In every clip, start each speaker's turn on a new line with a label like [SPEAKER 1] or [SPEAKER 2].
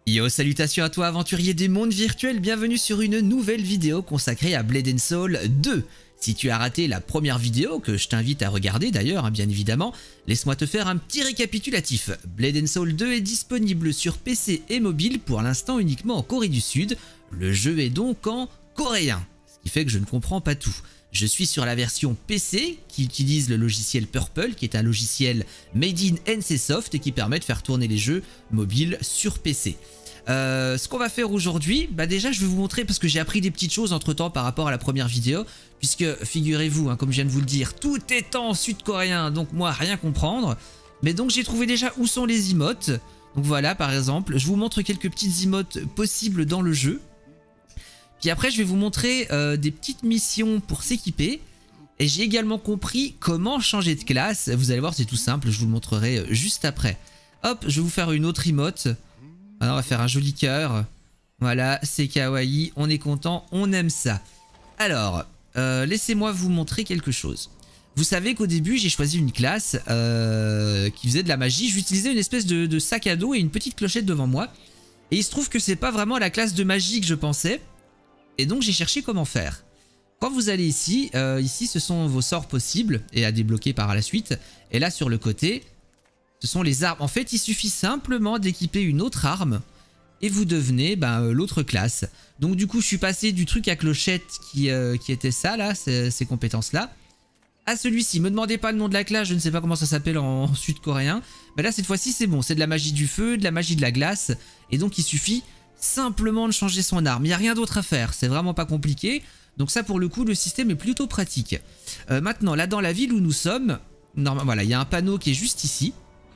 [SPEAKER 1] Yo, salutations à toi aventurier des mondes virtuels, bienvenue sur une nouvelle vidéo consacrée à Blade & Soul 2. Si tu as raté la première vidéo, que je t'invite à regarder d'ailleurs, bien évidemment, laisse-moi te faire un petit récapitulatif. Blade & Soul 2 est disponible sur PC et mobile pour l'instant uniquement en Corée du Sud. Le jeu est donc en coréen, ce qui fait que je ne comprends pas tout. Je suis sur la version PC qui utilise le logiciel Purple, qui est un logiciel made in NCSoft et qui permet de faire tourner les jeux mobiles sur PC. Ce qu'on va faire aujourd'hui, déjà je vais vous montrer, parce que j'ai appris des petites choses entre temps par rapport à la première vidéo, puisque figurez-vous, comme je viens de vous le dire, tout est en sud-coréen, donc moi rien comprendre. Mais donc j'ai trouvé déjà où sont les emotes. Donc voilà, par exemple, je vous montre quelques petites emotes possibles dans le jeu. Puis après je vais vous montrer des petites missions pour s'équiper. Et j'ai également compris comment changer de classe. Vous allez voir, c'est tout simple, je vous le montrerai juste après. Hop, je vais vous faire une autre emote. Alors on va faire un joli cœur. Voilà, c'est kawaii, on est content, on aime ça. Alors, laissez-moi vous montrer quelque chose. Vous savez qu'au début, j'ai choisi une classe qui faisait de la magie. J'utilisais une espèce de sac à dos et une petite clochette devant moi. Et il se trouve que c'est pas vraiment la classe de magie que je pensais. Et donc j'ai cherché comment faire. Quand vous allez ici, ici ce sont vos sorts possibles et à débloquer par la suite. Et là sur le côté, ce sont les armes. En fait, il suffit simplement d'équiper une autre arme et vous devenez l'autre classe. Donc du coup, je suis passé du truc à clochette qui était ça là, ces compétences-là, à celui-ci. Me demandez pas le nom de la classe, je ne sais pas comment ça s'appelle en sud-coréen. Mais là, cette fois-ci, c'est bon. C'est de la magie du feu, de la magie de la glace. Et donc, il suffit simplement de changer son arme. Il n'y a rien d'autre à faire. C'est vraiment pas compliqué. Donc ça, pour le coup, le système est plutôt pratique. Maintenant, là, dans la ville où nous sommes, voilà, il y a un panneau qui est juste ici.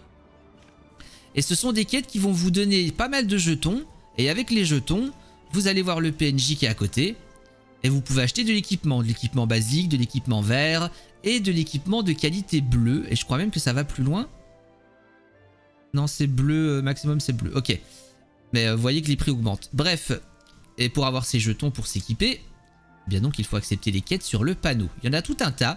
[SPEAKER 1] Et ce sont des quêtes qui vont vous donner pas mal de jetons. Et avec les jetons, vous allez voir le PNJ qui est à côté. Et vous pouvez acheter de l'équipement basique, de l'équipement vert et de l'équipement de qualité bleue. Et je crois même que ça va plus loin. Non, c'est bleu, maximum c'est bleu. Ok. Mais vous voyez que les prix augmentent. Bref, et pour avoir ces jetons pour s'équiper, bien donc il faut accepter les quêtes sur le panneau. Il y en a tout un tas.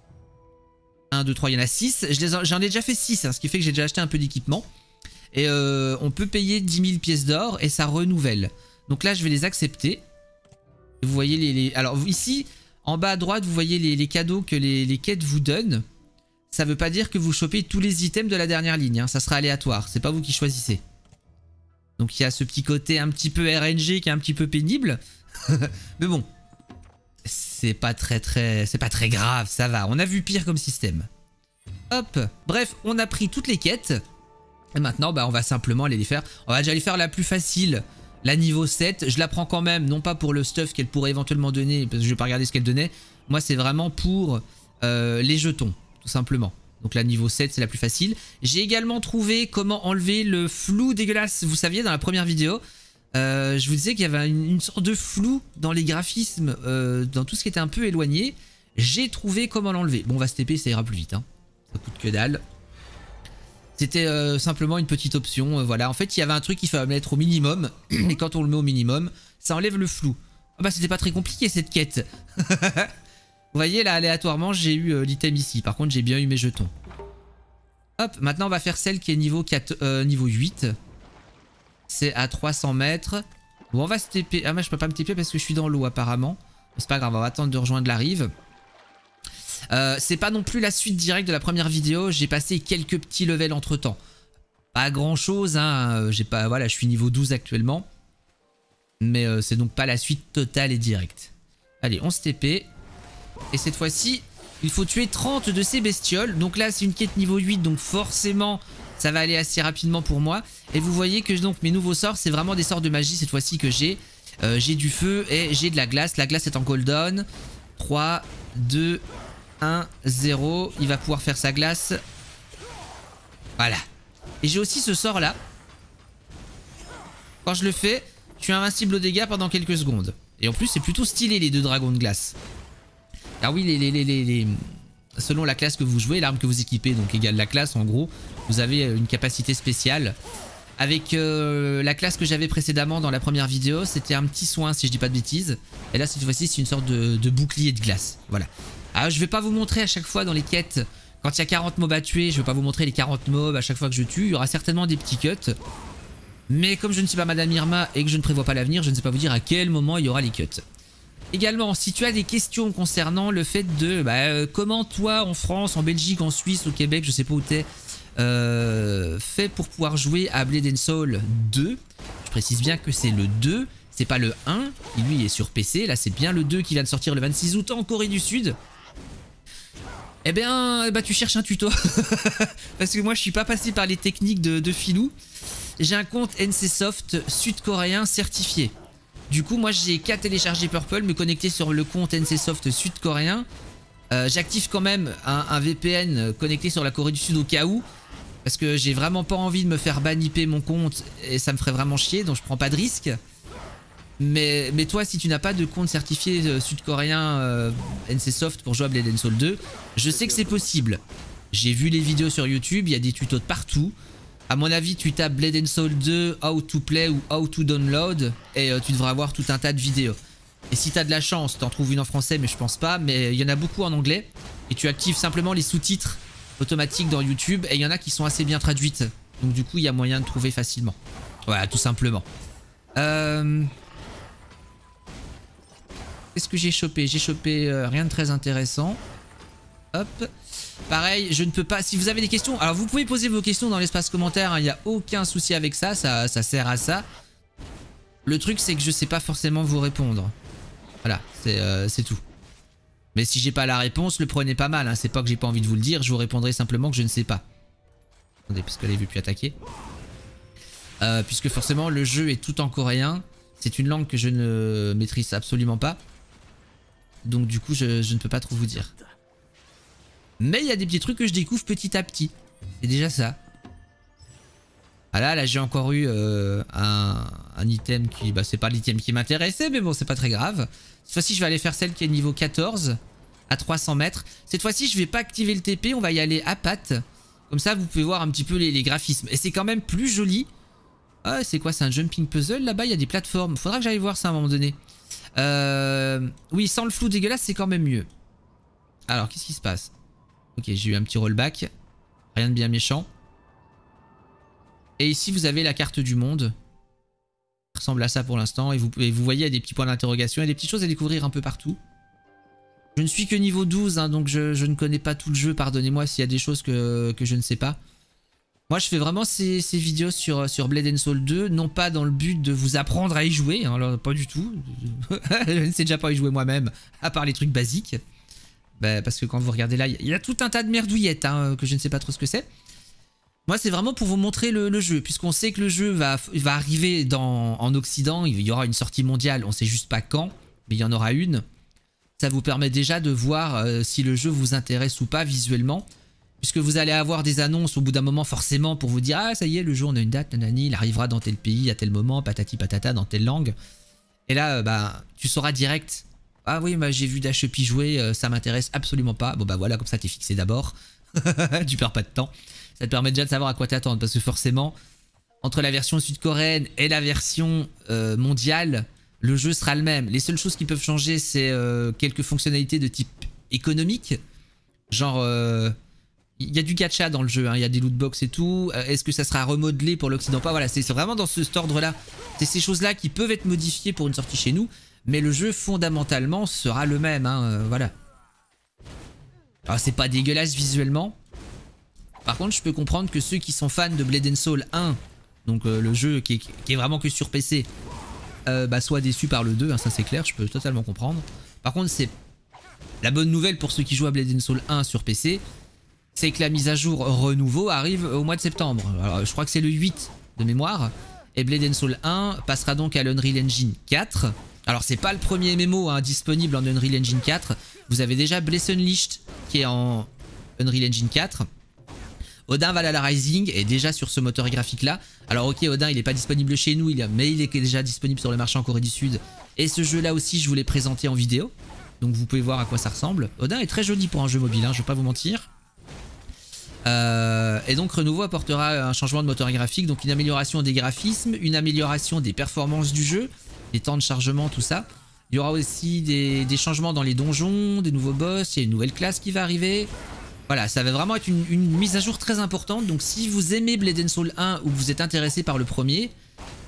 [SPEAKER 1] 1, 2, 3, il y en a 6. J'en ai déjà fait 6, ce qui fait que j'ai déjà acheté un peu d'équipement. Et on peut payer 10 000 pièces d'or et ça renouvelle. Donc là, je vais les accepter. Vous voyez alors ici, en bas à droite, vous voyez les cadeaux que les quêtes vous donnent. Ça veut pas dire que vous chopez tous les items de la dernière ligne. Ça sera aléatoire. C'est pas vous qui choisissez. Donc il y a ce petit côté un petit peu RNG qui est un petit peu pénible. Mais bon, c'est pas très grave, ça va. On a vu pire comme système. Hop. Bref, on a pris toutes les quêtes. Et maintenant, on va simplement aller les faire. On va déjà aller faire la plus facile, la niveau 7. Je la prends quand même, non pas pour le stuff qu'elle pourrait éventuellement donner, parce que je vais pas regarder ce qu'elle donnait. Moi, c'est vraiment pour les jetons, tout simplement. Donc la niveau 7, c'est la plus facile. J'ai également trouvé comment enlever le flou dégueulasse. Vous saviez, dans la première vidéo, je vous disais qu'il y avait une sorte de flou dans les graphismes, dans tout ce qui était un peu éloigné. J'ai trouvé comment l'enlever. Bon, on va se TP, ça ira plus vite. Ça coûte que dalle. C'était simplement une petite option, voilà. En fait, il y avait un truc qu'il fallait mettre au minimum. Et quand on le met au minimum, ça enlève le flou. Ah c'était pas très compliqué cette quête. Vous voyez là, aléatoirement, j'ai eu l'item ici. Par contre, j'ai bien eu mes jetons. Hop, maintenant on va faire celle qui est niveau 8. C'est à 300 mètres. Bon, on va se TP. Ah, moi je peux pas me TP parce que je suis dans l'eau apparemment. C'est pas grave, on va attendre de rejoindre la rive. C'est pas non plus la suite directe de la première vidéo. J'ai passé quelques petits levels entre temps. Pas grand chose, j'ai pas, voilà, je suis niveau 12 actuellement. Mais c'est donc pas la suite totale et directe. Allez, on se TP. Et cette fois-ci, il faut tuer 30 de ces bestioles. Donc là, c'est une quête niveau 8. Donc forcément, ça va aller assez rapidement pour moi. Et vous voyez que donc mes nouveaux sorts, c'est vraiment des sorts de magie cette fois-ci que j'ai. J'ai du feu et j'ai de la glace. La glace est en golden. 3, 2, 1, 0. Il va pouvoir faire sa glace. Voilà. Et j'ai aussi ce sort là. Quand je le fais, je suis invincible aux dégâts pendant quelques secondes. Et en plus, c'est plutôt stylé les deux dragons de glace. Alors oui, selon la classe que vous jouez, l'arme que vous équipez donc égale la classe en gros, vous avez une capacité spéciale. Avec la classe que j'avais précédemment dans la première vidéo, c'était un petit soin si je dis pas de bêtises. Et là cette fois-ci c'est une sorte de bouclier de glace. Voilà. Alors je vais pas vous montrer à chaque fois dans les quêtes, quand il y a 40 mobs à tuer, je vais pas vous montrer les 40 mobs à chaque fois que je tue. Il y aura certainement des petits cuts. Mais comme je ne suis pas Madame Irma et que je ne prévois pas l'avenir, je ne sais pas vous dire à quel moment il y aura les cuts. Également, si tu as des questions concernant le fait de comment toi en France, en Belgique, en Suisse, au Québec, je sais pas où t'es, fait pour pouvoir jouer à Blade and Soul 2, je précise bien que c'est le 2, c'est pas le 1 qui lui est sur PC, là c'est bien le 2 qui vient de sortir le 26 août en Corée du Sud. Eh bien, tu cherches un tuto. Parce que moi je suis pas passé par les techniques de filou. J'ai un compte NCSoft sud-coréen certifié. Du coup, moi j'ai qu'à télécharger Purple, me connecter sur le compte NCSoft sud-coréen. J'active quand même un VPN connecté sur la Corée du Sud au cas où. Parce que j'ai vraiment pas envie de me faire banniper mon compte et ça me ferait vraiment chier, donc je prends pas de risque. Mais toi, si tu n'as pas de compte certifié sud-coréen NCSoft pour jouer à Blade and Soul 2, je sais que c'est possible. J'ai vu les vidéos sur YouTube, il y a des tutos de partout. À mon avis, tu tapes Blade and Soul 2, How to Play ou How to Download et tu devrais avoir tout un tas de vidéos. Et si tu as de la chance, t'en trouves une en français, mais je pense pas, mais il y en a beaucoup en anglais. Et tu actives simplement les sous-titres automatiques dans YouTube et il y en a qui sont assez bien traduites. Donc du coup, il y a moyen de trouver facilement. Voilà, tout simplement. Qu'est-ce que j'ai chopé? J'ai chopé rien de très intéressant. Hop. Pareil, je ne peux pas... Si vous avez des questions... Alors vous pouvez poser vos questions dans l'espace commentaire. Il n'y a aucun souci avec ça. Ça sert à ça. Le truc, c'est que je sais pas forcément vous répondre. Voilà, c'est tout. Mais si j'ai pas la réponse, le prenez pas mal. Hein. C'est pas que j'ai pas envie de vous le dire. Je vous répondrai simplement que je ne sais pas. Attendez, parce qu'elle ne veut plus attaquer. Puisque forcément, le jeu est tout en coréen. C'est une langue que je ne maîtrise absolument pas. Donc du coup, je ne peux pas trop vous dire. Mais il y a des petits trucs que je découvre petit à petit. C'est déjà ça. Ah là j'ai encore eu un item qui... Bah c'est pas l'item qui m'intéressait, mais bon c'est pas très grave. Cette fois-ci je vais aller faire celle qui est niveau 14 à 300 mètres. Cette fois-ci je vais pas activer le TP, on va y aller à patte. Comme ça vous pouvez voir un petit peu les graphismes. Et c'est quand même plus joli. Ah c'est quoi, c'est un jumping puzzle là-bas, il y a des plateformes. Faudra que j'aille voir ça à un moment donné. Oui, sans le flou dégueulasse c'est quand même mieux. Alors qu'est-ce qui se passe? Ok, j'ai eu un petit rollback. Rien de bien méchant. Et ici, vous avez la carte du monde. Ça ressemble à ça pour l'instant. Et vous voyez, il y a des petits points d'interrogation. Il y a des petites choses à découvrir un peu partout. Je ne suis que niveau 12, hein, donc je ne connais pas tout le jeu. Pardonnez-moi s'il y a des choses que je ne sais pas. Moi, je fais vraiment ces vidéos sur Blade and Soul 2. Non pas dans le but de vous apprendre à y jouer. Hein, alors, pas du tout. Je ne sais déjà pas y jouer moi-même. À part les trucs basiques. Bah, parce que quand vous regardez là, il y a tout un tas de merdouillettes hein, que je ne sais pas trop ce que c'est. Moi, c'est vraiment pour vous montrer le jeu. Puisqu'on sait que le jeu va arriver en Occident. Il y aura une sortie mondiale. On ne sait juste pas quand. Mais il y en aura une. Ça vous permet déjà de voir si le jeu vous intéresse ou pas visuellement. Puisque vous allez avoir des annonces au bout d'un moment forcément pour vous dire « Ah, ça y est, le jeu, on a une date, nanani, il arrivera dans tel pays, à tel moment, patati patata, dans telle langue. » Et là, bah, tu sauras direct. Ah oui, bah, j'ai vu Dashepi jouer, ça m'intéresse absolument pas. Bon bah voilà, comme ça t'es fixé d'abord. Tu perds pas de temps. Ça te permet déjà de savoir à quoi t'attendre. Parce que forcément, entre la version sud-coréenne et la version mondiale, le jeu sera le même. Les seules choses qui peuvent changer, c'est quelques fonctionnalités de type économique. Genre, il y a du gacha dans le jeu, hein, il y a des lootbox et tout. Est-ce que ça sera remodelé pour l'Occident? Pas, voilà, c'est vraiment dans cet ordre-là. C'est ces choses-là qui peuvent être modifiées pour une sortie chez nous. Mais le jeu fondamentalement sera le même, hein, voilà. Alors c'est pas dégueulasse visuellement. Par contre je peux comprendre que ceux qui sont fans de Blade and Soul 1, donc le jeu qui est vraiment que sur PC, bah, soient déçus par le 2, hein, ça c'est clair, je peux totalement comprendre. Par contre c'est la bonne nouvelle pour ceux qui jouent à Blade and Soul 1 sur PC, c'est que la mise à jour renouveau arrive au mois de septembre. Alors, je crois que c'est le 8 de mémoire. Et Blade and Soul 1 passera donc à l'Unreal Engine 4. Alors c'est pas le premier MMO hein, disponible en Unreal Engine 4. Vous avez déjà Bless Unleashed qui est en Unreal Engine 4. Odin Valhalla Rising est déjà sur ce moteur graphique là. Alors ok, Odin il n'est pas disponible chez nous, mais il est déjà disponible sur le marché en Corée du Sud. Et ce jeu là aussi je vous l'ai présenté en vidéo. Donc vous pouvez voir à quoi ça ressemble. Odin est très joli pour un jeu mobile, hein, je vais pas vous mentir. Et donc Renouveau apportera un changement de moteur graphique, donc une amélioration des graphismes, une amélioration des performances du jeu, les temps de chargement, tout ça. Il y aura aussi des changements dans les donjons, des nouveaux boss, il y a une nouvelle classe qui va arriver. Voilà, ça va vraiment être une mise à jour très importante. Donc si vous aimez Blade and Soul 1 ou que vous êtes intéressé par le premier,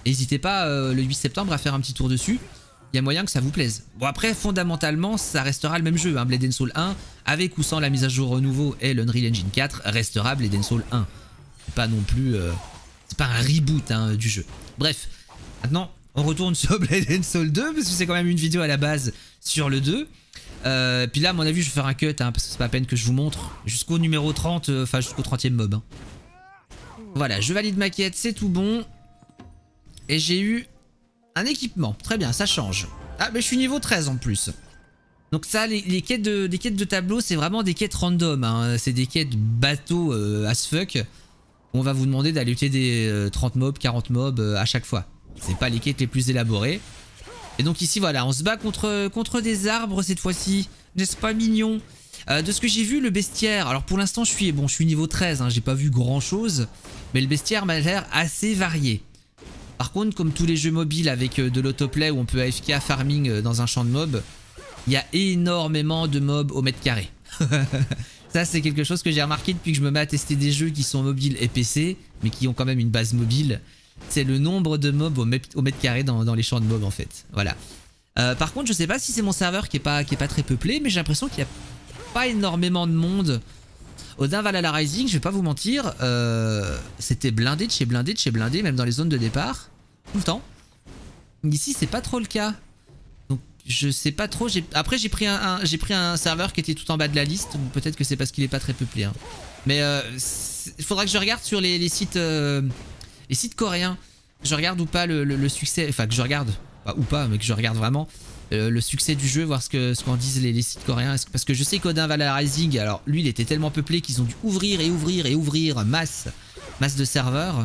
[SPEAKER 1] N'hésitez pas le 8 septembre à faire un petit tour dessus. Il y a moyen que ça vous plaise. Bon après, fondamentalement, ça restera le même jeu. Hein. Blade & Soul 1, avec ou sans la mise à jour renouveau et l'Unreal Engine 4, restera Blade & Soul 1. C'est pas non plus... c'est pas un reboot hein, du jeu. Bref, maintenant, on retourne sur Blade & Soul 2, parce que c'est quand même une vidéo à la base sur le 2. Puis là, à mon avis, je vais faire un cut, hein, parce que c'est pas la peine que je vous montre. Jusqu'au numéro 30, enfin jusqu'au 30e mob. Hein. Voilà, je valide ma quête, c'est tout bon. Et j'ai eu un équipement. Très bien, ça change. Ah, mais je suis niveau 13 en plus. Donc ça, les quêtes de tableau, c'est vraiment des quêtes random. Hein. C'est des quêtes bateau as fuck. On va vous demander d'aller lutter des 30 mobs, 40 mobs à chaque fois. C'est pas les quêtes les plus élaborées. Et donc ici, voilà, on se bat contre des arbres cette fois-ci. N'est-ce pas mignon? De ce que j'ai vu, le bestiaire... Alors pour l'instant, je suis niveau 13. Hein, j'ai pas vu grand-chose. Mais le bestiaire m'a l'air assez varié. Par contre, comme tous les jeux mobiles avec de l'autoplay où on peut AFK farming dans un champ de mobs, il y a énormément de mobs au mètre carré. Ça, c'est quelque chose que j'ai remarqué depuis que je me mets à tester des jeux qui sont mobiles et PC, mais qui ont quand même une base mobile. C'est le nombre de mobs au mètre carré dans les champs de mobs en fait. Voilà. Par contre, je sais pas si c'est mon serveur qui est pas très peuplé, mais j'ai l'impression qu'il n'y a pas énormément de monde. Odin Valhalla Rising, je vais pas vous mentir, c'était blindé de chez blindé de chez blindé, même dans les zones de départ, tout le temps. Ici, c'est pas trop le cas. Donc, je sais pas trop. Après, j'ai pris un serveur qui était tout en bas de la liste. Peut-être que c'est parce qu'il est pas très peuplé. Hein. Mais il faudra que je regarde sur les sites coréens. Je regarde ou pas le succès. Enfin, que je regarde. Ou pas, mais que je regarde vraiment. Le succès du jeu, voir ce qu'en disent les sites coréens. Parce que je sais qu'Odin Valhalla Rising, alors lui il était tellement peuplé qu'ils ont dû ouvrir et ouvrir et ouvrir masse de serveurs.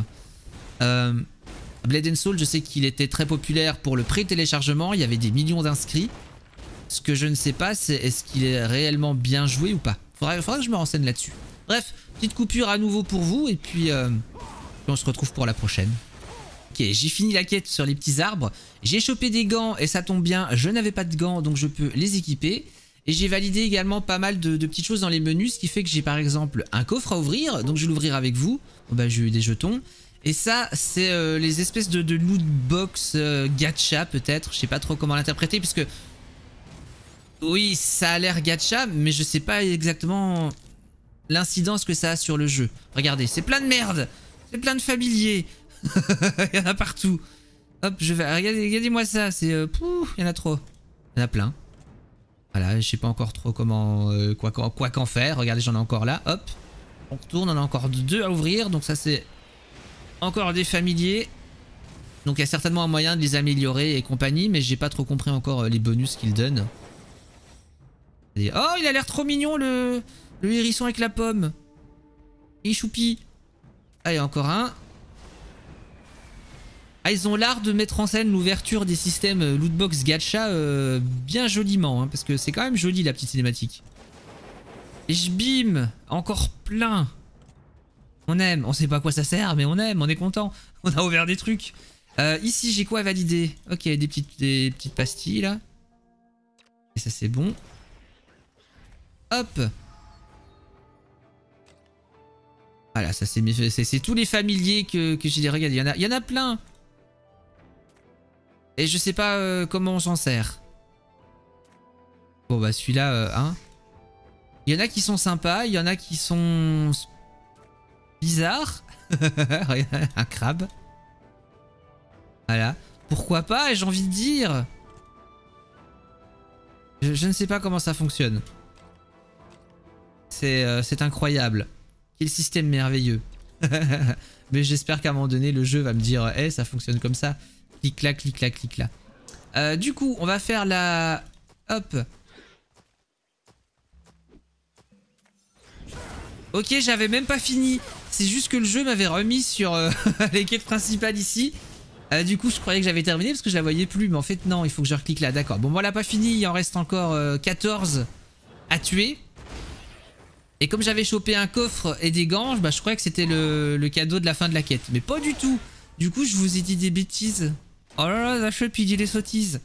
[SPEAKER 1] Blade & Soul, je sais qu'il était très populaire pour le pré-téléchargement, il y avait des millions d'inscrits. Ce que je ne sais pas, c'est est-ce qu'il est réellement bien joué ou pas. Faudra que je me renseigne là-dessus. Bref, petite coupure à nouveau pour vous et puis on se retrouve pour la prochaine. Ok, j'ai fini la quête sur les petits arbres. J'ai chopé des gants et ça tombe bien, je n'avais pas de gants donc je peux les équiper. Et j'ai validé également pas mal de petites choses dans les menus, ce qui fait que j'ai par exemple un coffre à ouvrir, donc je vais l'ouvrir avec vous. Bon, bah, j'ai eu des jetons. Et ça, c'est les espèces de loot box gacha peut-être, je sais pas trop comment l'interpréter puisque... Oui, ça a l'air gacha, mais je sais pas exactement l'incidence que ça a sur le jeu. Regardez, c'est plein de merde, c'est plein de familiers. Il y en a partout. Hop, je vais... Regardez-moi ça, c'est... il y en a trop. Il y en a plein. Voilà, je sais pas encore trop comment... quoi qu'en faire. Regardez, j'en ai encore là. Hop. On retourne, on a encore 2 à ouvrir. Donc ça, c'est... Encore des familiers. Donc il y a certainement un moyen de les améliorer et compagnie. Mais j'ai pas trop compris encore les bonus qu'ils donnent. Et... Oh, il a l'air trop mignon, le hérisson avec la pomme. Il choupi. Ah, il y a encore un. Ah, ils ont l'art de mettre en scène l'ouverture des systèmes lootbox gacha bien joliment, hein, parce que c'est quand même joli la petite cinématique. Et je bim, encore plein. On aime, on sait pas à quoi ça sert, mais on aime, on est content. On a ouvert des trucs. Ici, j'ai quoi à valider? Ok, des petites pastilles là. Et ça c'est bon. Hop. Voilà, ça c'est tous les familiers que j'ai regardé. Il y en a plein. Et je sais pas comment on s'en sert. Bon bah celui-là, hein. Il y en a qui sont sympas, il y en a qui sont bizarres. Un crabe. Voilà. Pourquoi pas, j'ai envie de dire. Je ne sais pas comment ça fonctionne. C'est incroyable. Quel système merveilleux. Mais j'espère qu'à un moment donné, le jeu va me dire hey, ça fonctionne comme ça. Clic-clac, clic-clac, clic-là. Du coup, on va faire la... Hop. Ok, j'avais même pas fini. C'est juste que le jeu m'avait remis sur les quêtes principales ici. Du coup, je croyais que j'avais terminé parce que je la voyais plus. Mais en fait, non, il faut que je reclique là. D'accord. Bon, voilà, pas fini. Il en reste encore 14 à tuer. Et comme j'avais chopé un coffre et des gants, bah, je croyais que c'était le cadeau de la fin de la quête. Mais pas du tout. Du coup, je vous ai dit des bêtises. Oh là là, Zachel, puis dit des sottises.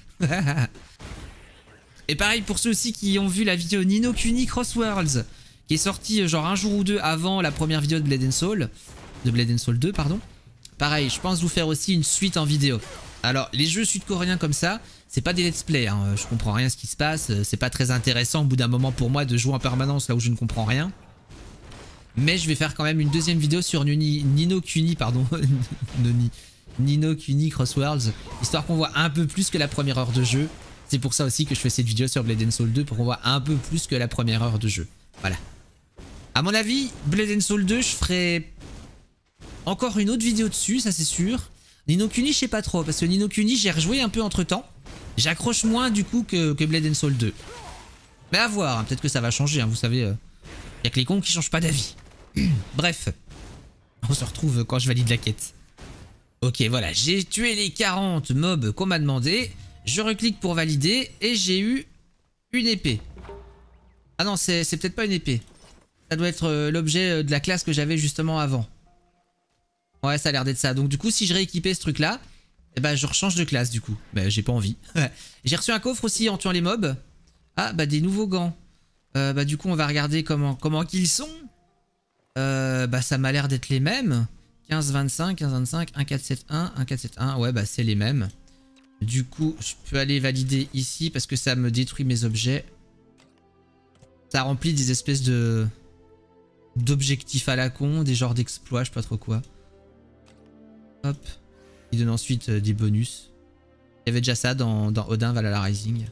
[SPEAKER 1] Et pareil pour ceux aussi qui ont vu la vidéo Ni no Kuni Cross Worlds, qui est sortie genre un jour ou deux avant la première vidéo de Blade & Soul. De Blade & Soul 2, pardon. pareil, je pense vous faire aussi une suite en vidéo. Alors, les jeux sud-coréens comme ça, c'est pas des let's play, hein. Je comprends rien à ce qui se passe, c'est pas très intéressant au bout d'un moment pour moi de jouer en permanence là où je ne comprends rien. Mais je vais faire quand même une deuxième vidéo sur Nino Kuni, pardon, Nino Kuni Crossworlds, histoire qu'on voit un peu plus que la première heure de jeu. C'est pour ça aussi que je fais cette vidéo sur Blade & Soul 2, pour qu'on voit un peu plus que la première heure de jeu. Voilà. À mon avis, Blade & Soul 2, je ferai encore une autre vidéo dessus, ça c'est sûr. Nino Kuni, je sais pas trop, parce que Nino Kuni, j'ai rejoué un peu entre temps. J'accroche moins du coup que Blade & Soul 2. Mais à voir, hein, peut-être que ça va changer, hein, vous savez, y a que les cons qui changent pas d'avis. Bref, on se retrouve quand je valide la quête. Ok, voilà, j'ai tué les 40 mobs qu'on m'a demandé. Je reclique pour valider et j'ai eu une épée. Ah non, c'est peut-être pas une épée. Ça doit être l'objet de la classe que j'avais justement avant. Ouais, ça a l'air d'être ça. Donc du coup, si je rééquipais ce truc-là, eh ben, je rechange de classe du coup. Bah, j'ai pas envie. J'ai reçu un coffre aussi en tuant les mobs. Ah, bah des nouveaux gants. Bah du coup, on va regarder comment qu'ils sont. Bah ça m'a l'air d'être les mêmes. 15-25, 15-25, 1-4-7-1, 1-4-7-1. Ouais, bah c'est les mêmes. Du coup, je peux aller valider ici parce que ça me détruit mes objets. Ça remplit des espèces d'objectifs à la con, des genres d'exploits, je sais pas trop quoi. Hop. Il donne ensuite des bonus. Il y avait déjà ça dans Odin Valhalla Rising.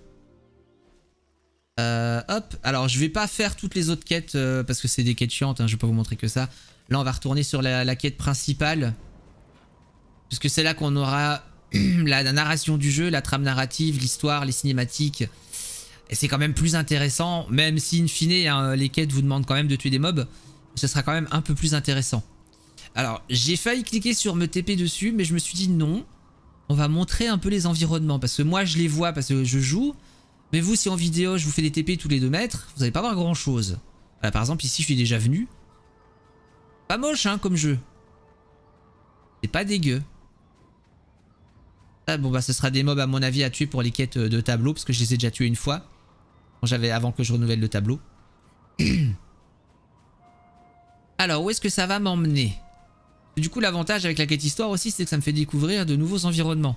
[SPEAKER 1] Hop. Alors, je vais pas faire toutes les autres quêtes parce que c'est des quêtes chiantes, hein, je vais pas vous montrer que ça. Là, on va retourner sur la quête principale. Puisque c'est là qu'on aura la narration du jeu, la trame narrative, l'histoire, les cinématiques. Et c'est quand même plus intéressant, même si in fine, hein, les quêtes vous demandent quand même de tuer des mobs. Ce sera quand même un peu plus intéressant. Alors, j'ai failli cliquer sur me TP dessus, mais je me suis dit non. On va montrer un peu les environnements, parce que moi je les vois parce que je joue. Mais vous, si en vidéo je vous fais des TP tous les 2 mètres, vous n'allez pas voir grand chose. Voilà, par exemple, ici je suis déjà venu. Pas moche hein, comme jeu. C'est pas dégueu. Ah, bon bah ce sera des mobs à mon avis à tuer pour les quêtes de tableau, parce que je les ai déjà tués une fois. Avant que je renouvelle le tableau. Alors, où est-ce que ça va m'emmener? Du coup, l'avantage avec la quête histoire aussi, c'est que ça me fait découvrir de nouveaux environnements.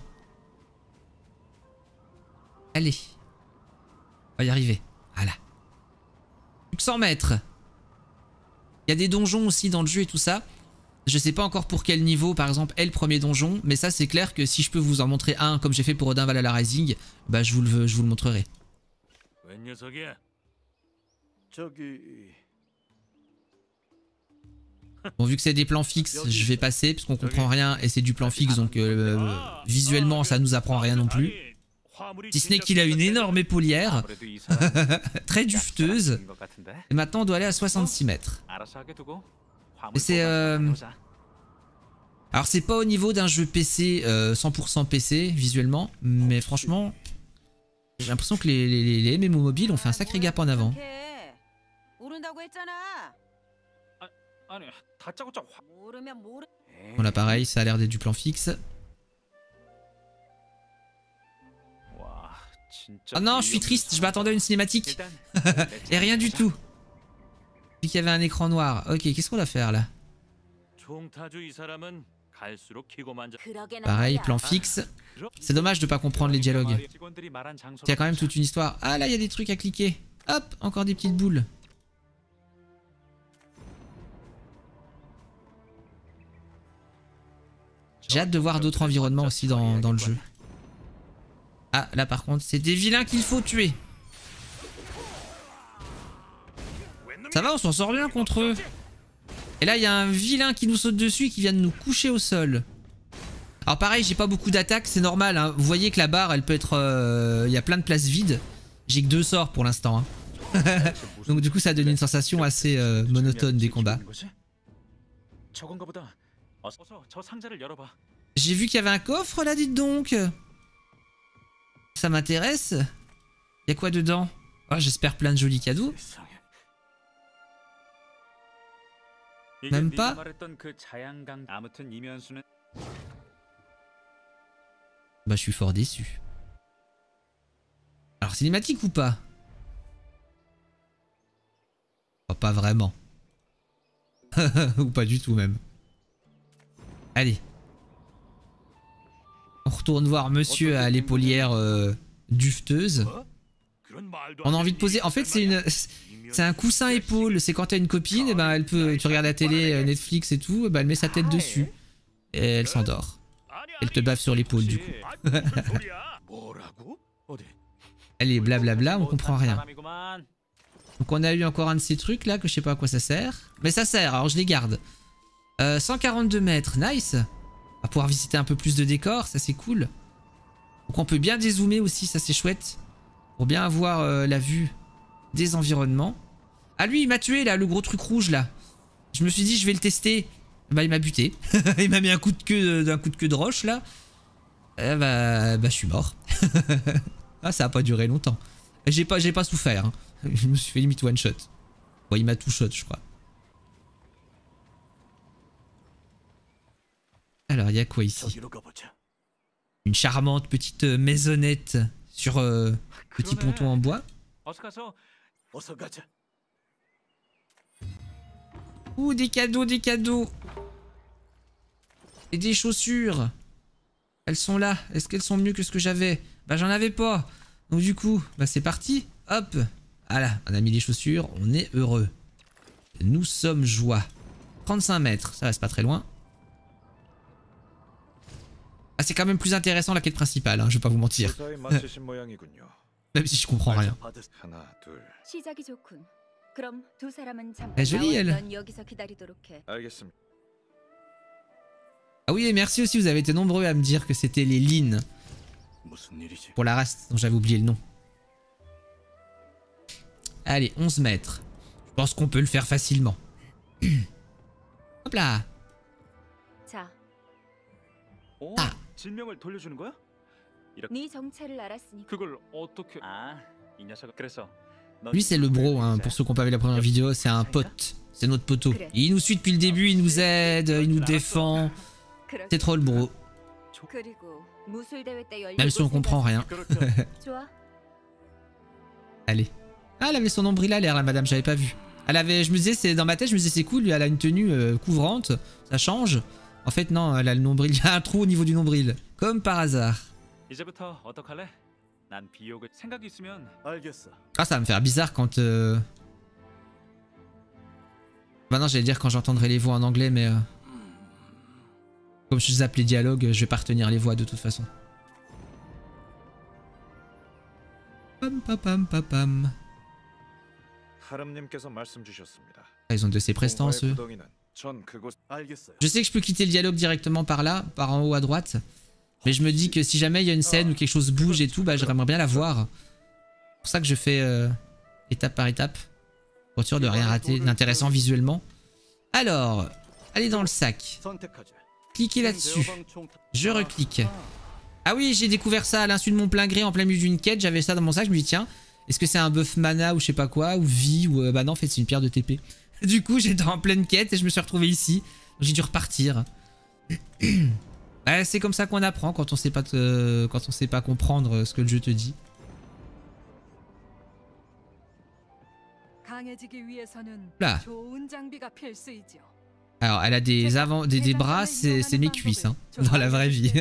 [SPEAKER 1] Allez. On va y arriver. Voilà. Plus que 100 mètres. Il y a des donjons aussi dans le jeu et tout ça. Je sais pas encore pour quel niveau, par exemple, est le premier donjon. Mais ça, c'est clair que si je peux vous en montrer un, comme j'ai fait pour Odin Valhalla Rising, bah je vous le montrerai. Bon, vu que c'est des plans fixes, je vais passer parce qu'on comprend rien et c'est du plan fixe, donc visuellement ça nous apprend rien non plus. Si ce n'est qu'il a une énorme épaulière, très dufteuse. Et maintenant on doit aller à 66 mètres. Et c'est alors c'est pas au niveau d'un jeu PC 100% PC visuellement, mais franchement j'ai l'impression que les MMO mobiles ont fait un sacré gap en avant. Bon là pareil, ça a l'air d'être du plan fixe. Oh non, je suis triste, je m'attendais à une cinématique. Et rien du tout. Vu qu'il y avait un écran noir. Ok, qu'est-ce qu'on va faire là? Pareil, plan fixe. C'est dommage de pas comprendre les dialogues. Il y a quand même toute une histoire. Ah là, il y a des trucs à cliquer. Hop, encore des petites boules. J'ai hâte de voir d'autres environnements aussi dans le jeu. Ah, là par contre, c'est des vilains qu'il faut tuer. Ça va, on s'en sort bien contre eux. Et là, il y a un vilain qui nous saute dessus et qui vient de nous coucher au sol. Alors pareil, j'ai pas beaucoup d'attaques, c'est normal. Hein. Vous voyez que la barre, elle peut être... Il y a plein de places vides. J'ai que 2 sorts pour l'instant. Hein. Donc du coup, ça donne une sensation assez monotone des combats. J'ai vu qu'il y avait un coffre là, dites donc. Ça m'intéresse. Il y a quoi dedans? Oh, j'espère plein de jolis cadeaux. Même pas. Bah je suis fort déçu. Alors cinématique ou pas? Oh, pas vraiment. Ou pas du tout même. Allez. On retourne voir monsieur à l'épaulière dufteuse. On a envie de poser. En fait, c'est un coussin épaule. C'est quand t'as une copine, et ben elle peut. Tu regardes la télé, Netflix et tout, et ben elle met sa tête dessus. Et elle s'endort. Elle te bave sur l'épaule du coup. Allez, blablabla, on comprend rien. Donc on a eu encore un de ces trucs là que je sais pas à quoi ça sert. Mais ça sert, alors je les garde. 142 mètres, nice. On va pouvoir visiter un peu plus de décors, ça c'est cool. Donc on peut bien dézoomer aussi, ça c'est chouette. Pour bien avoir la vue des environnements. Ah lui il m'a tué là, le gros truc rouge là. Je me suis dit je vais le tester. Bah il m'a buté. Il m'a mis un coup de queue d'un coup de queue de roche là. Bah je suis mort. Ah ça a pas duré longtemps. J'ai pas souffert. Hein. Je me suis fait limite one shot. Bon il m'a tout shot je crois. Alors il y a quoi ici? Une charmante petite maisonnette sur petit ponton en bois. Ouh des cadeaux, des cadeaux. Et des chaussures. Elles sont là. Est-ce qu'elles sont mieux que ce que j'avais? Bah j'en avais pas. Donc du coup, bah c'est parti. Hop. Voilà, on a mis les chaussures. On est heureux. Nous sommes joie. 35 mètres, ça reste pas très loin. Ah c'est quand même plus intéressant la quête principale, hein, je vais pas vous mentir. Même si je comprends rien. Elle est jolie elle. Ah oui et merci aussi, vous avez été nombreux à me dire que c'était les Lin. Pour la race dont j'avais oublié le nom. Allez, 11 mètres. Je pense qu'on peut le faire facilement. Hop là. Ah. Lui c'est le bro, hein, pour ceux qui n'ont pas vu la première vidéo, c'est un pote. C'est notre poteau. Il nous suit depuis le début, il nous aide, il nous défend. C'est trop le bro. Même si on comprend rien. Allez. Ah, elle avait son nombril à l'air, la madame, j'avais pas vu. Elle avait, je me disais, dans ma tête, je me disais c'est cool, elle a une tenue couvrante, ça change. En fait, non, elle a le nombril, il y a un trou au niveau du nombril. Comme par hasard. Ah, ça va me faire bizarre quand... Bah non, j'allais dire quand j'entendrai les voix en anglais, mais... Comme je zappe les dialogues, je vais pas retenir les voix de toute façon. Pam pam pam pam pam. Ah, ils ont de ces prestances eux. Je sais que je peux quitter le dialogue directement par là, par en haut à droite. Mais je me dis que si jamais il y a une scène où quelque chose bouge et tout, bah j'aimerais bien la voir. C'est pour ça que je fais étape par étape. Pour être sûr de rien rater, d'intéressant visuellement. Alors, allez dans le sac. Cliquez là-dessus. Je reclique. Ah oui, j'ai découvert ça à l'insu de mon plein gré en plein milieu d'une quête. J'avais ça dans mon sac, je me dis tiens, est-ce que c'est un buff mana ou je sais pas quoi, ou vie, ou bah non en fait c'est une pierre de TP. Du coup j'étais en pleine quête et je me suis retrouvé ici. J'ai dû repartir. Bah, c'est comme ça qu'on apprend quand on sait pas quand on sait pas comprendre ce que le jeu te dit. Là. Alors elle a des bras, c'est mes cuisses hein, dans la vraie vie.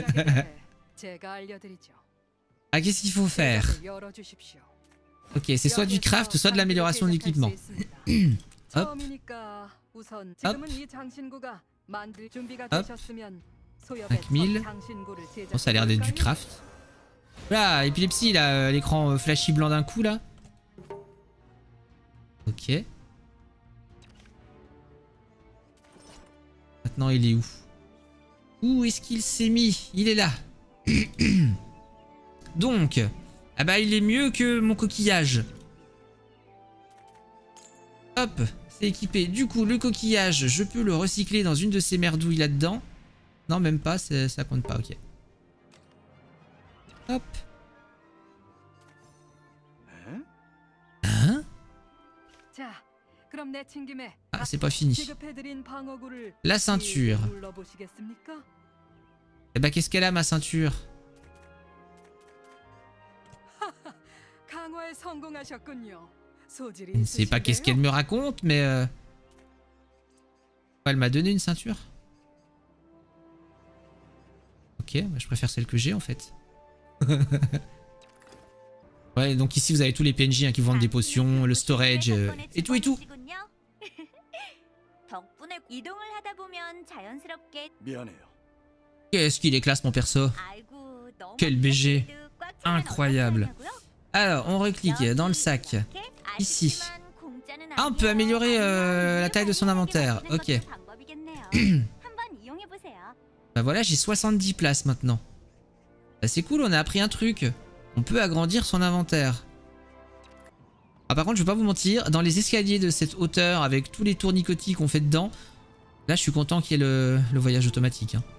[SPEAKER 1] Ah qu'est-ce qu'il faut faire? Ok, c'est soit du craft, soit de l'amélioration de l'équipement. Hop. Hop. Hop. 5000. Bon, ça a l'air d'être du craft. Voilà, épilepsie là, l'écran flashy blanc d'un coup là. Ok. Maintenant il est où? Où est-ce qu'il s'est mis? Il est là. Donc, ah bah il est mieux que mon coquillage. Hop, c'est équipé. Du coup, le coquillage, je peux le recycler dans une de ces merdouilles là-dedans. Non, même pas, ça compte pas, ok. Hop. Hein? Ah, c'est pas fini. La ceinture. Eh bah qu'est-ce qu'elle a ma ceinture? Je ne sais pas qu'est-ce qu'elle me raconte, mais... Elle m'a donné une ceinture. Ok. Ok, bah, je préfère celle que j'ai en fait. Ouais, donc ici vous avez tous les PNJ hein, qui vous vendent des potions, le storage et tout et tout. Qu'est-ce qu'il est classe mon perso. Quel BG. Incroyable. Alors, on reclique dans le sac. Ici. Ah, on peut améliorer la taille de son inventaire. Ok. Bah voilà, j'ai 70 places maintenant. Bah c'est cool, on a appris un truc. On peut agrandir son inventaire. Ah par contre, je vais pas vous mentir, dans les escaliers de cette hauteur, avec tous les tournicotis qu'on fait dedans, là je suis content qu'il y ait le voyage automatique. Hein.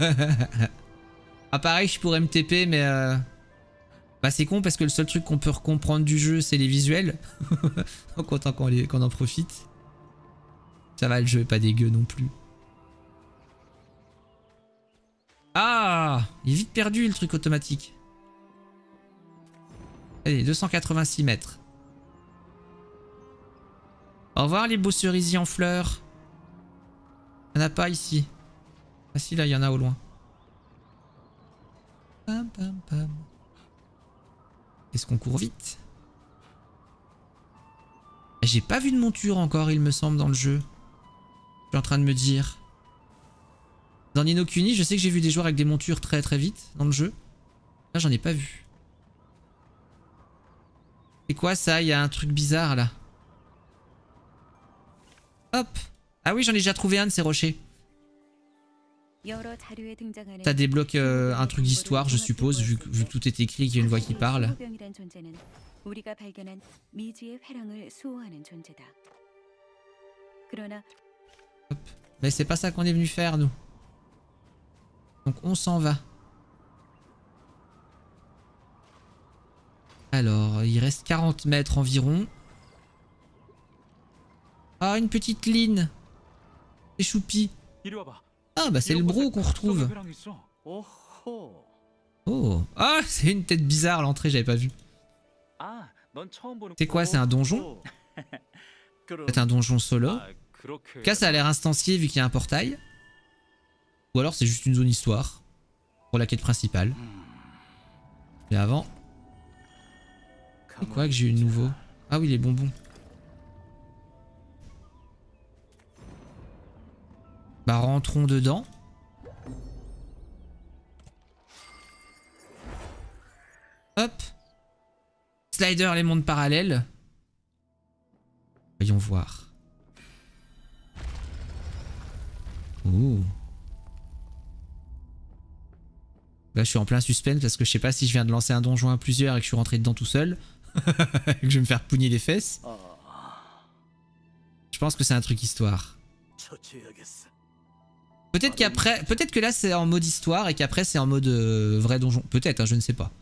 [SPEAKER 1] Ah pareil, je pourrais me TP, mais... Bah c'est con parce que le seul truc qu'on peut comprendre du jeu, c'est les visuels. Donc autant qu'on en profite. Ça va, le jeu est pas dégueu non plus. Ah, il est vite perdu le truc automatique. Allez, 286 mètres. Au revoir les beaux cerisiers en fleurs. Il n'y en a pas ici. Ah si, là, il y en a au loin. Pam, pam, pam. Est-ce qu'on court vite? J'ai pas vu de monture encore, il me semble, dans le jeu. Je suis en train de me dire. Dans Ni no Kuni, je sais que j'ai vu des joueurs avec des montures très très vite dans le jeu. Là, j'en ai pas vu. C'est quoi ça? Il y a un truc bizarre là. Hop. Ah oui, j'en ai déjà trouvé un de ces rochers. Ça débloque un truc d'histoire, je suppose, vu que tout est écrit et qu'il y a une voix qui parle. Hop. Mais c'est pas ça qu'on est venu faire, nous. Donc on s'en va. Alors, il reste 40 mètres environ. Ah, une petite ligne. C'est choupi. Ah, bah c'est le bro qu'on retrouve. Oh. Ah, c'est une tête bizarre l'entrée, j'avais pas vu. C'est quoi, c'est un donjon? C'est un donjon solo. En tout cas, ça a l'air instancié vu qu'il y a un portail. Ou alors c'est juste une zone histoire. Pour la quête principale. Et avant... C'est quoi que j'ai eu de nouveau? Ah oui, les bonbons. Bah rentrons dedans. Hop. Slider, les mondes parallèles. Voyons voir. Ouh. Là je suis en plein suspense parce que je sais pas si je viens de lancer un donjon à plusieurs et que je suis rentré dedans tout seul. Et que je vais me faire pougner les fesses. Je pense que c'est un truc histoire. Peut-être qu'après, peut-être que là c'est en mode histoire et qu'après c'est en mode vrai donjon. Peut-être, hein, je ne sais pas.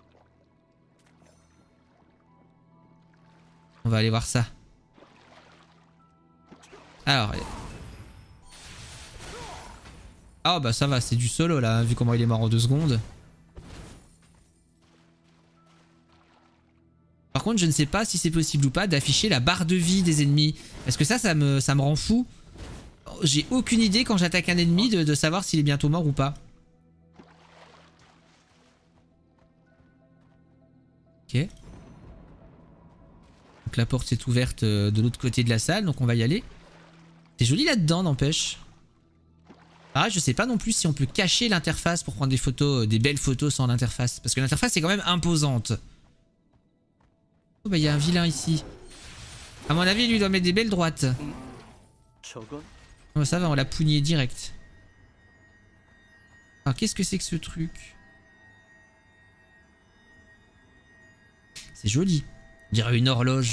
[SPEAKER 1] On va aller voir ça. Alors... Ah bah ça va, c'est du solo là, vu comment il est mort en 2 secondes. Par contre, je ne sais pas si c'est possible ou pas d'afficher la barre de vie des ennemis. Parce que ça me rend fou. J'ai aucune idée quand j'attaque un ennemi de savoir s'il est bientôt mort ou pas. Ok. Donc la porte est ouverte de l'autre côté de la salle, donc on va y aller. C'est joli là-dedans, n'empêche. Pareil, je sais pas non plus si on peut cacher l'interface pour prendre des photos, des belles photos sans l'interface. Parce que l'interface est quand même imposante. Oh bah il y a un vilain ici. À mon avis, il lui doit mettre des belles droites. Oh, ça va, on l'a pougné direct. Alors qu'est-ce que c'est que ce truc? C'est joli. On dirait une horloge.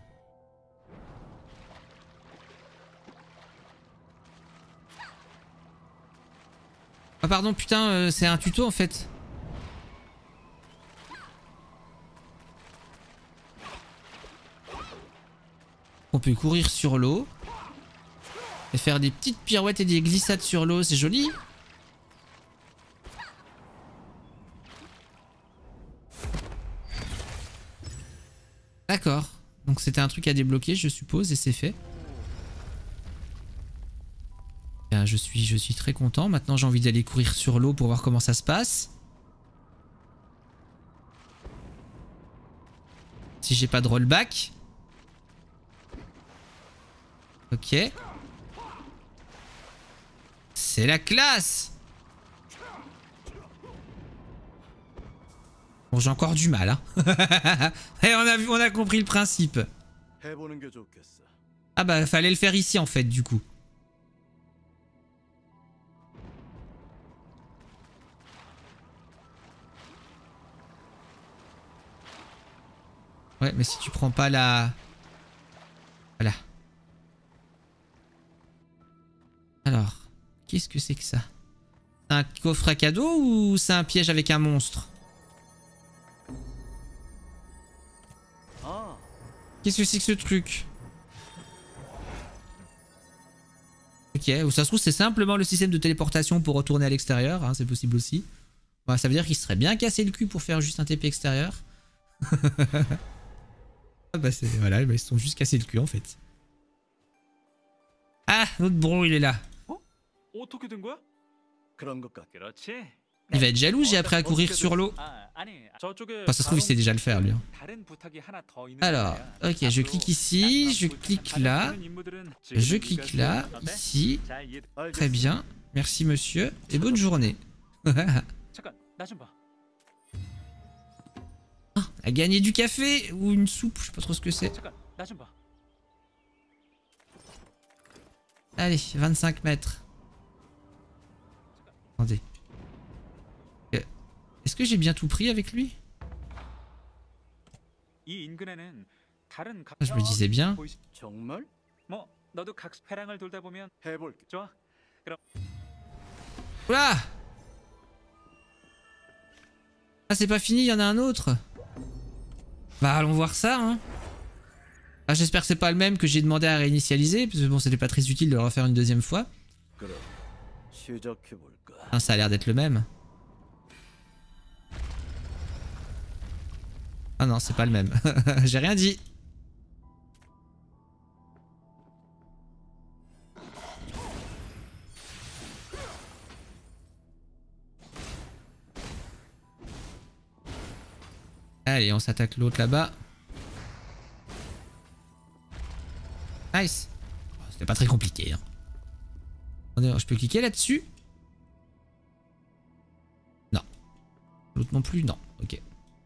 [SPEAKER 1] Ah pardon, putain, c'est un tuto en fait. On peut courir sur l'eau. Et faire des petites pirouettes et des glissades sur l'eau, c'est joli. D'accord. Donc c'était un truc à débloquer, je suppose, et c'est fait. Il y a ben je suis très content. Maintenant j'ai envie d'aller courir sur l'eau pour voir comment ça se passe. Si j'ai pas de rollback. Ok. C'est la classe! Bon, j'ai encore du mal, hein. Et on a compris le principe. Ah bah, fallait le faire ici, en fait, du coup. Ouais, mais si tu prends pas la... Voilà. Alors, qu'est-ce que c'est que ça? C'est un coffre à cadeau ou c'est un piège avec un monstre? Qu'est-ce que c'est que ce truc? Ok, ou ça se trouve c'est simplement le système de téléportation pour retourner à l'extérieur, hein, c'est possible aussi. Bah, ça veut dire qu'il serait bien cassé le cul pour faire juste un TP extérieur. Bah c'est... Voilà, bah, ils se sont juste cassés le cul en fait. Ah, notre bro il est là. Il va être jaloux, j'ai appris à courir sur l'eau. Enfin, ça se trouve, il sait déjà le faire, lui. Alors, ok, je clique ici, je clique là, je clique là, ici. Très bien. Merci, monsieur, et bonne journée. A gagné du café ou une soupe, je sais pas trop ce que c'est. Allez, 25 mètres. Attendez. Est-ce que j'ai bien tout pris avec lui? Je me disais bien. Oula! Ah, c'est pas fini, il y en a un autre. Bah, allons voir ça, hein. Ah, j'espère que c'est pas le même que j'ai demandé à réinitialiser, parce que bon, c'était pas très utile de le refaire une deuxième fois. Ah, ça a l'air d'être le même. Ah non, c'est pas le même. J'ai rien dit. Allez, on s'attaque l'autre là-bas. Nice. C'était pas très compliqué. Hein. Attendez, je peux cliquer là-dessus? Non. L'autre non plus? Non. Ok.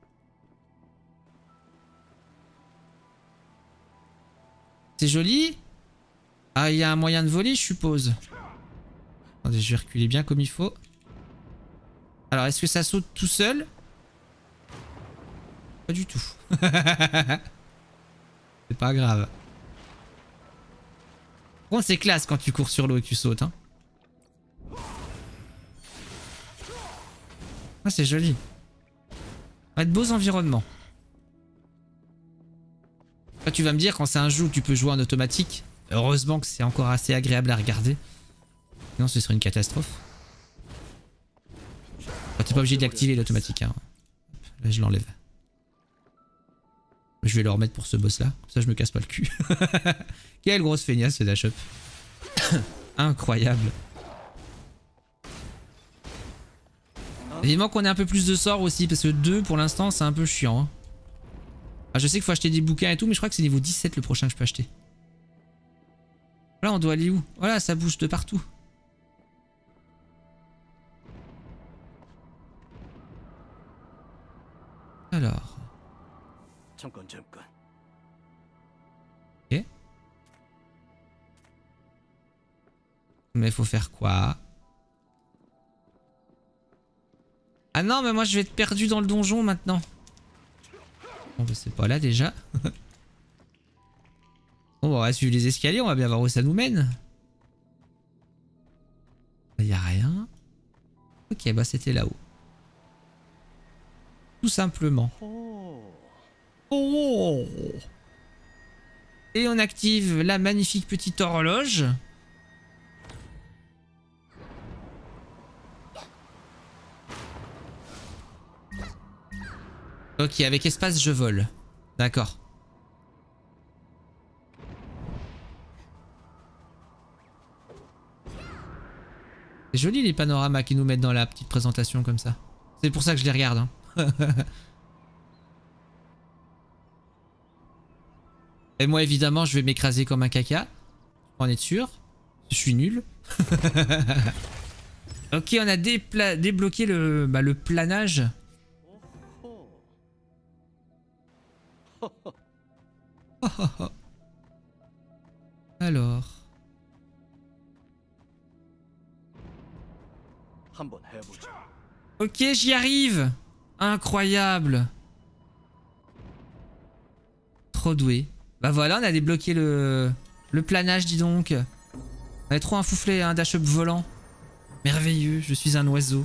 [SPEAKER 1] C'est joli. Ah, il y a un moyen de voler, je suppose. Attendez, je vais reculer bien comme il faut. Alors, est-ce que ça saute tout seul? Pas du tout. C'est pas grave. Bon, c'est classe quand tu cours sur l'eau et que tu sautes. Hein. Ah, c'est joli. Ça va être beaux environnements. Là, tu vas me dire, quand c'est un jeu où tu peux jouer en automatique, heureusement que c'est encore assez agréable à regarder. Sinon, ce serait une catastrophe. Enfin, t'es pas obligé d'activer l'automatique. Hein. Là, je l'enlève. Je vais le remettre pour ce boss là, comme ça je me casse pas le cul. Quelle grosse feignasse ce dash up. Incroyable. Évidemment qu'on ait un peu plus de sorts aussi, parce que 2 pour l'instant c'est un peu chiant. Hein. Ah, je sais qu'il faut acheter des bouquins et tout, mais je crois que c'est niveau 17 le prochain que je peux acheter. Là on doit aller où? Voilà, ça bouge de partout. Alors... Ok. Mais il faut faire quoi? Ah non, mais moi je vais être perdu dans le donjon maintenant. Bon bah c'est pas là déjà. Bon bah on va suivre les escaliers, on va bien voir où ça nous mène. Y a rien. Ok, bah c'était là-haut. Tout simplement. Oh. Et on active la magnifique petite horloge. Ok, avec espace je vole. D'accord. C'est joli les panoramas qu'ils nous mettent dans la petite présentation comme ça. C'est pour ça que je les regarde. Hein. Et moi évidemment je vais m'écraser comme un caca. Pour en être sûr. Je suis nul. Ok, on a débloqué le planage. Alors. Ok, j'y arrive. Incroyable. Trop doué. Bah voilà, on a débloqué le planage, dis donc. On est trop infouflé, un dash-up volant. Merveilleux, je suis un oiseau.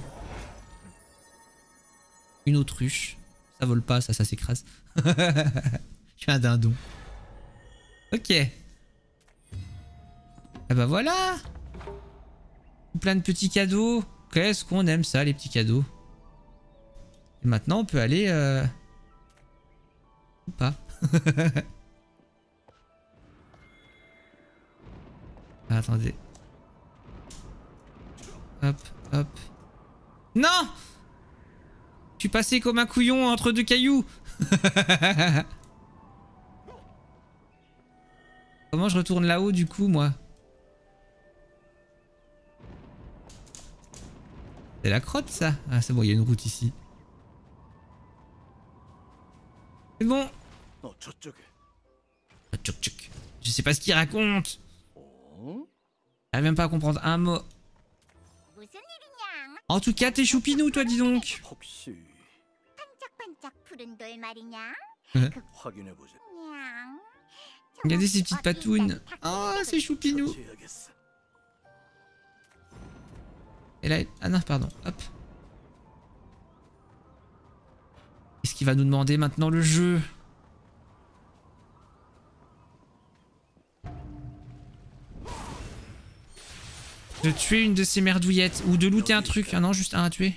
[SPEAKER 1] Une autruche. Ça vole pas, ça s'écrase. Je suis un dindon. Ok. Ah bah voilà. Plein de petits cadeaux. Qu'est-ce qu'on aime ça, les petits cadeaux. Et maintenant, on peut aller... Ou pas. Ah, attendez. Hop, hop. Non! Je suis passé comme un couillon entre deux cailloux. Comment je retourne là-haut du coup, moi? C'est la crotte, ça? Ah, c'est bon, il y a une route ici. C'est bon. Je sais pas ce qu'il raconte. J'arrive même pas à comprendre un mot. En tout cas, t'es choupinou, toi, dis donc. Regardez ces petites patounes. Oh, c'est choupinou. Et là... Ah non, pardon. Hop. Qu'est-ce qu'il va nous demander maintenant, le jeu? De tuer une de ces merdouillettes. Ou de looter un truc. Ah non, juste un à tuer.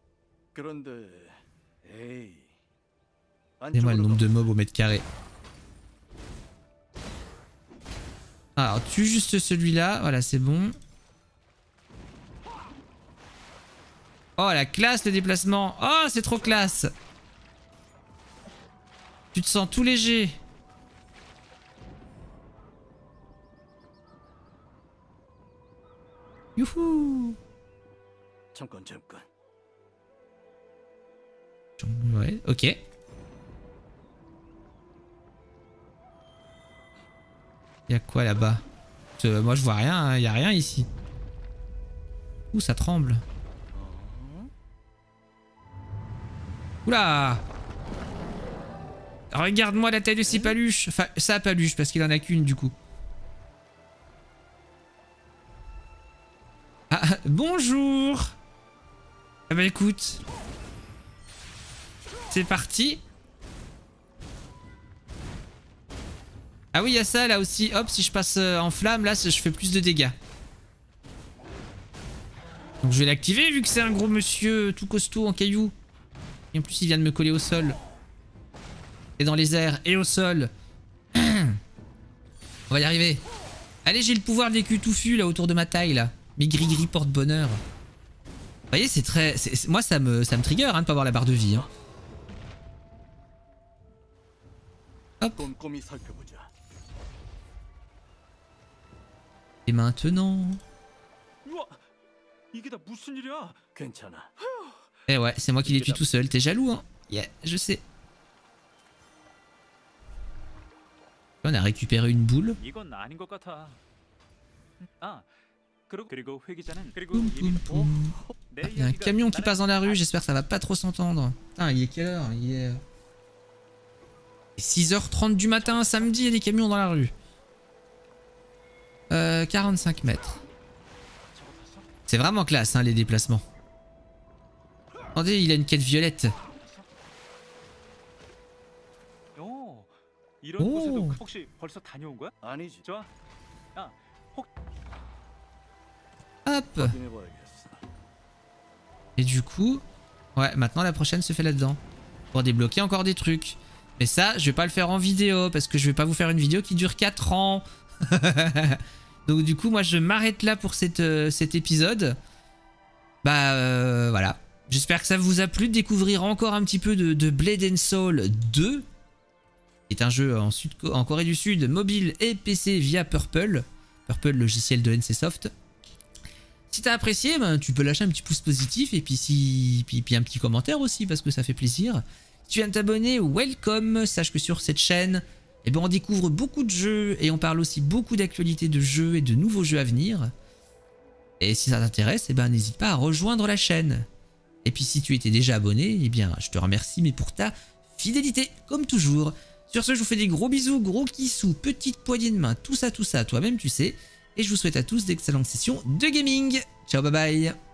[SPEAKER 1] Dis-moi le nombre de mobs au mètre carré. Alors, tue juste celui-là. Voilà, c'est bon. Oh, la classe, le déplacement. Oh, c'est trop classe. Tu te sens tout léger. Youhou. Ouais, ok. Y'a quoi là-bas? Moi je vois rien, hein. Y'a rien ici. Ouh, ça tremble. Oula! Regarde-moi la taille de ces paluches. Enfin, ça paluche parce qu'il en a qu'une du coup. Ah, bonjour! Ah bah écoute. C'est parti. Ah oui, il y a ça là aussi. Hop, si je passe en flamme, là, je fais plus de dégâts. Donc je vais l'activer vu que c'est un gros monsieur tout costaud en caillou. Et en plus, il vient de me coller au sol. Et dans les airs et au sol. On va y arriver. Allez, j'ai le pouvoir des culs touffus là autour de ma taille là. Mes gris-gris porte-bonheur. Vous voyez, c'est très... Moi, ça me trigger hein, de pas avoir la barre de vie. Hein. Hop. Et maintenant... Eh ouais, c'est moi qui les tue tout seul. T'es jaloux, hein? Yeah, je sais. On a récupéré une boule. Il y a un camion qui passe dans la rue, j'espère que ça va pas trop s'entendre. Putain, il est quelle heure? Il est 6h30 du matin, samedi, il y a des camions dans la rue. 45 mètres. C'est vraiment classe, hein, les déplacements. Attendez, il a une quête violette. Oh. Hop. Et du coup, ouais, maintenant la prochaine se fait là-dedans. Pour débloquer encore des trucs. Mais ça, je vais pas le faire en vidéo parce que je vais pas vous faire une vidéo qui dure 4 ans. Donc du coup, moi je m'arrête là pour cet épisode. Voilà. J'espère que ça vous a plu de découvrir encore un petit peu de Blade and Soul 2, qui est un jeu en Corée du Sud, mobile et PC via Purple. Purple, logiciel de NCSoft. Si t'as apprécié, tu peux lâcher un petit pouce positif et puis un petit commentaire aussi parce que ça fait plaisir. Si tu viens de t'abonner, welcome. Sache que sur cette chaîne, on découvre beaucoup de jeux et on parle aussi beaucoup d'actualités de jeux et de nouveaux jeux à venir. Et si ça t'intéresse, n'hésite pas à rejoindre la chaîne. Et puis si tu étais déjà abonné, je te remercie mais pour ta fidélité, comme toujours. Sur ce, je vous fais des gros bisous, gros kissous, petites poignées de main, tout ça, toi-même tu sais. Et je vous souhaite à tous d'excellentes sessions de gaming. Ciao, bye bye.